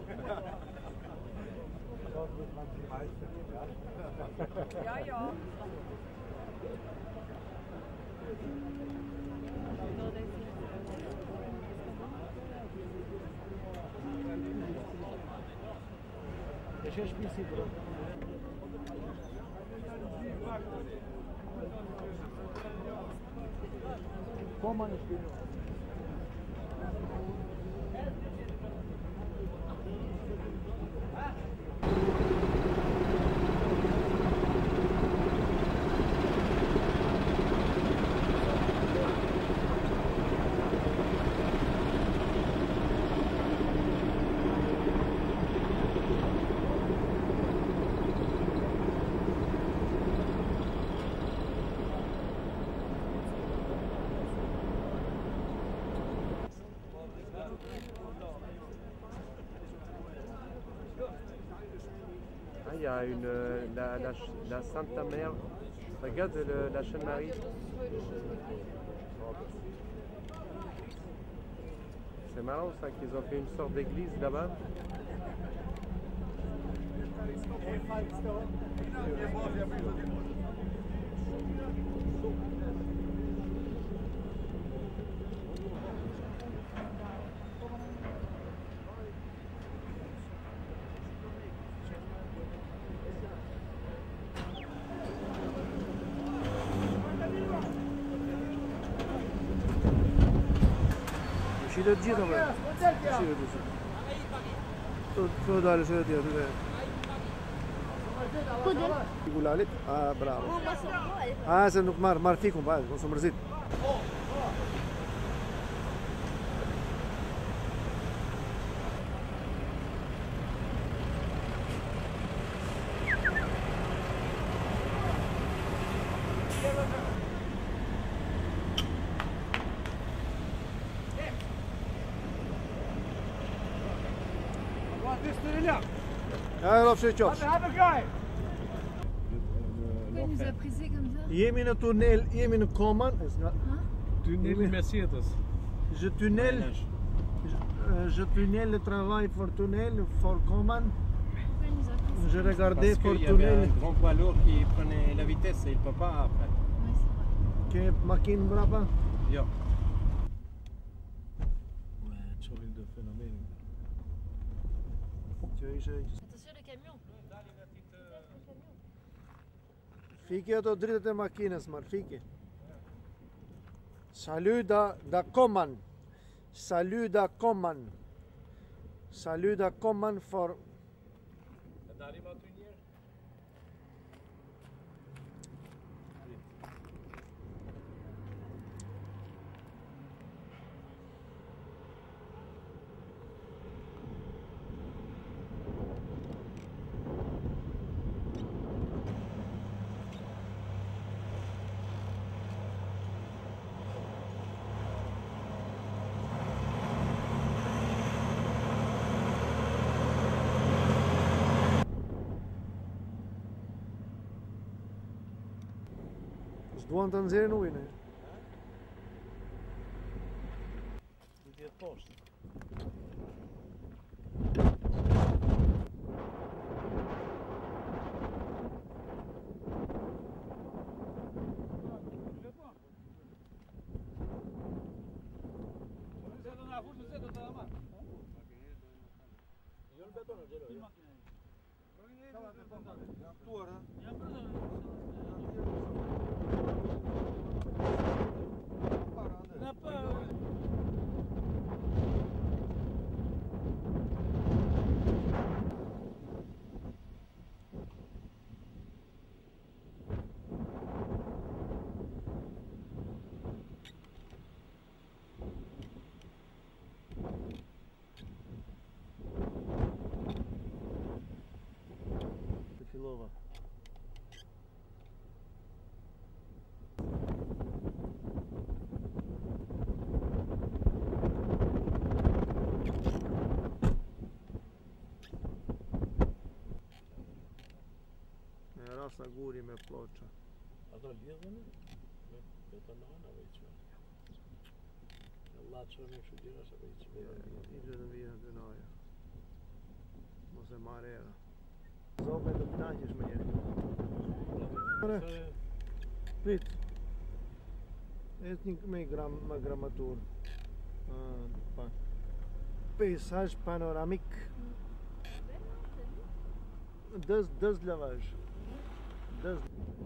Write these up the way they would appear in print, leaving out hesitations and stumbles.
Ja, ja. Deixa eu explícito. Como é que il y a la Sainte Mère. Regarde la Chaîne Marie. C'est marrant ça qu'ils ont fait une sorte d'église là-bas. شيل الجيرة بقى شيل خذ هذا شيل الجيرة يقول عليك برافو سنوك مار فيكم بعد وصل مرزيد Alors, je Pourquoi il nous a prisés comme ça? يمين تونيل يمين كومان Tunnel Mercedes. je tunnel le travail pour tunnel for common Pourquoi il nous a prisés? je regardais Parce pour qu'il y avait tunnel un grand poids lourd qui prenait la vitesse et il ne peut pas après. Oui, c'est vrai. que machine brava Yo. Ouais, Tchorin de phénomène. Attention le camion. fique ato dritët e makinës mar fique salut da command salut da command for Duan të nxjerrin ujin e. Du vet post. Fillova. Rasa guri me ploça. Ato lidhën me betonana veç. Allah çon në çuditëra sa veç. I gjë në vijën të noja. Se mare era. Zove do knaqesh më njëri. Prit. Është një gramatur. Peisazh panoramik. Dës lavazh. Dës.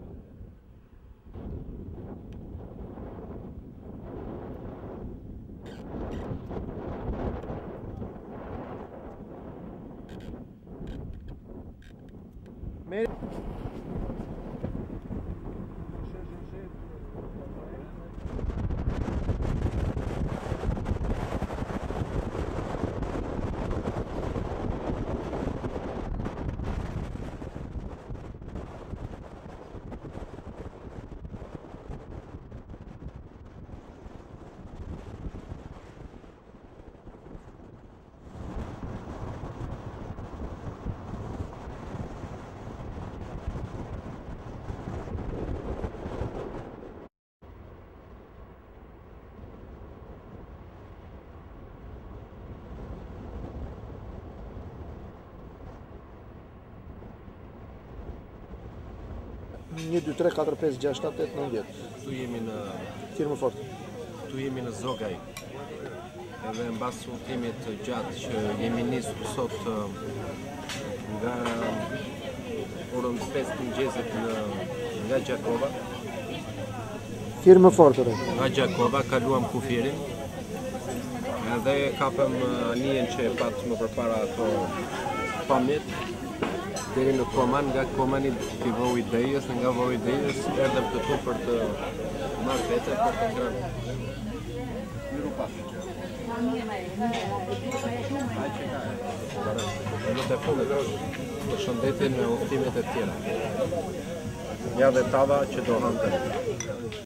Një, 2, 3, 4, 5, 6, 7, 8, 9, 10. Këtu jemi në Tirë më fort. Këtu jemi në Zogaj. Edhe mbas udhëtimit të gjatë që jemi nisur sot nga orën 5 të mëngjesit nga Gjakova. Tirë më fort, ore. Nga Gjakova kaluam kufirin. Edhe kapëm anijen që e patë më përpara ato pamjet. Deri në Koman, nga Komani të Vau i Dejës, nga Vau i Dejës erdhëm këtu për të marrë vete për të ngrënë. Miru pas. Në të fundit, të shëndetin me udhëtimet e tjera. Ja dhe tava që do hante.